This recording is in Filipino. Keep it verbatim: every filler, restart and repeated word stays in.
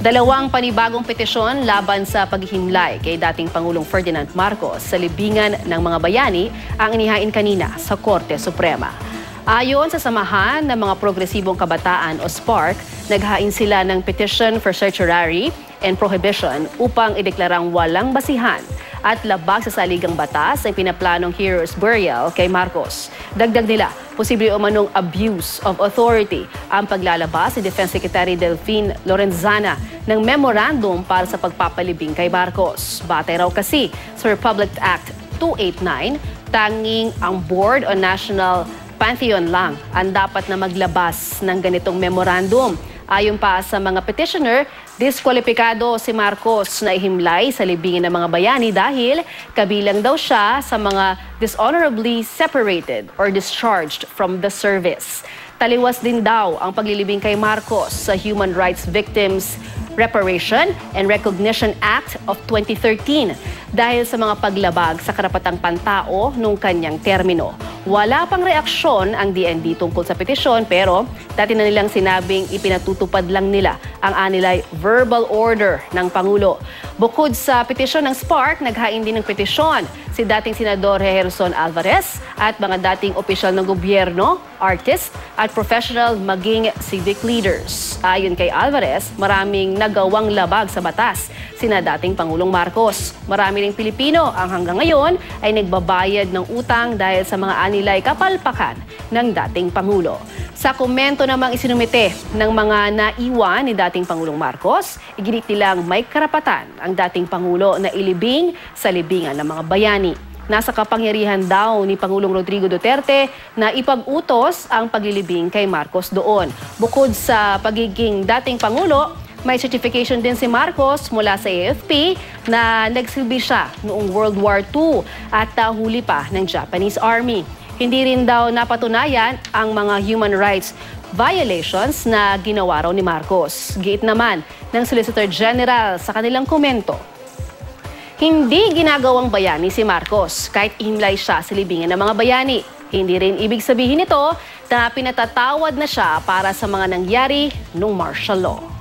Dalawang panibagong petisyon laban sa paghihimlay kay dating Pangulong Ferdinand Marcos sa libingan ng mga bayani ang inihain kanina sa Korte Suprema. Ayon sa Samahan ng mga Progresibong Kabataan o SPARC, naghain sila ng petition for certiorari and prohibition upang ideklarang walang basihan at labag sa saligang batas ang pinaplanong heroes burial kay Marcos. Dagdag nila, posible umanong abuse of authority ang paglalabas ni Defense Secretary Delphine Lorenzana ng memorandum para sa pagpapalibing kay Marcos. Batay raw kasi sa Republic Act two eighty-nine, tanging ang Board on National Pantheon lang ang dapat na maglabas ng ganitong memorandum. Ayon pa sa mga petitioner, diskwalipikado si Marcos na ihimlay sa libingin ng mga bayani dahil kabilang daw siya sa mga dishonorably separated or discharged from the service. Taliwas din daw ang paglilibing kay Marcos sa Human Rights Victims Reparation and Recognition Act of twenty thirteen dahil sa mga paglabag sa karapatang pantao nung kanyang termino. Wala pang reaksyon ang D N D tungkol sa petisyon pero dati na nilang sinabing ipinatutupad lang nila ang anilay verbal order ng Pangulo. Bukod sa petisyon ng SPARC, naghain din ng petisyon si dating Senador Gerson Alvarez at mga dating opisyal ng gobyerno, artist at professional maging civic leaders. Ayon kay Alvarez, maraming nagawang labag sa batas sina dating Pangulong Marcos. Marami ring Pilipino ang hanggang ngayon ay nagbabayad ng utang dahil sa mga anilay kapalpakan ng dating Pangulo. Sa komento namang isinumite ng mga naiwan ni dating Pangulong Marcos, iginit nilang may karapatan ang dating Pangulo na ilibing sa libingan ng mga bayani. Nasa kapangyarihan daw ni Pangulong Rodrigo Duterte na ipag-utos ang paglilibing kay Marcos doon. Bukod sa pagiging dating Pangulo, may certification din si Marcos mula sa A F P na nagsilbi siya noong World War Two at nahuli pa ng Japanese Army. Hindi rin daw napatunayan ang mga human rights violations na ginawa raw ni Marcos. Giit naman ng Solicitor General sa kanilang komento, hindi ginagawang bayani si Marcos kahit ihimlay siya sa libingan ng mga bayani. Hindi rin ibig sabihin nito na pinatatawad na siya para sa mga nangyari nung martial law.